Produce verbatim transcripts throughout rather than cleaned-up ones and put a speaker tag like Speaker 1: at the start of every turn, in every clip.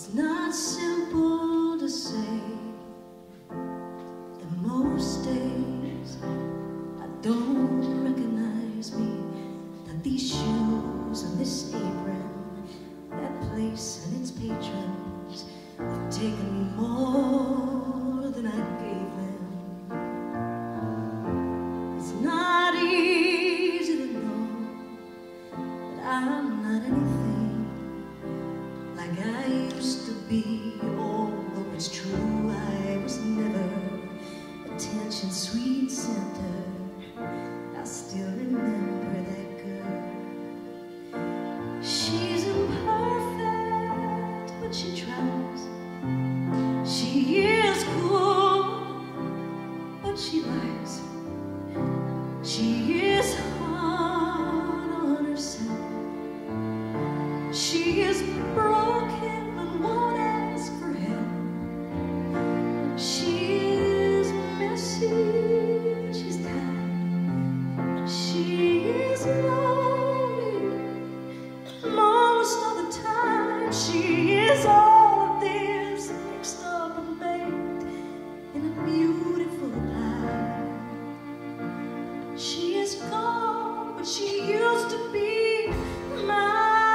Speaker 1: It's not simple to say that most days I don't recognize me, that these shoes and this apron, that place and its patrons have taken more than I gave them. It's not easy to know that I'm not anything like I used to be, although it's true I was never attention sweet center. I still remember that girl. She's imperfect, but she tries. She is cool, but she lies. She is hard on herself. She is broken but won't ask for help. She is messy, she's tired. She is lonely most of the time. She is all of this mixed up and baked in a beautiful pie. She is gone, but she used to be mine.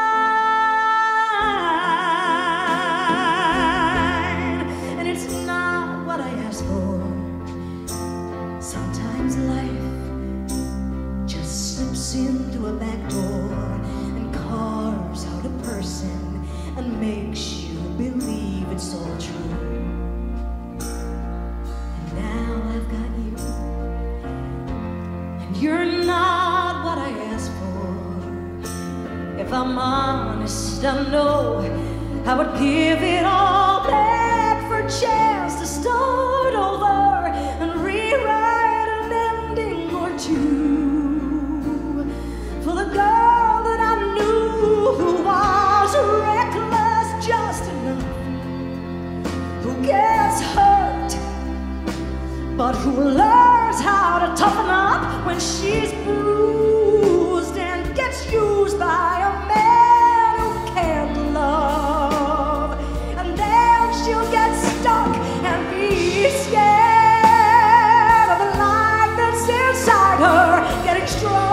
Speaker 1: Sometimes life just slips into a back door and carves out a person and makes you believe it's all true. And now I've got you, and you're not what I asked for. If I'm honest, I know I would give it all back for a chance to start over and rewrite an ending or two for the girl that I knew who was reckless just enough, who gets hurt but who learns how to toughen up when she's bruised and gets used by a man who can't love, and then she'll get stuck and be scared of the life that's inside her getting stronger.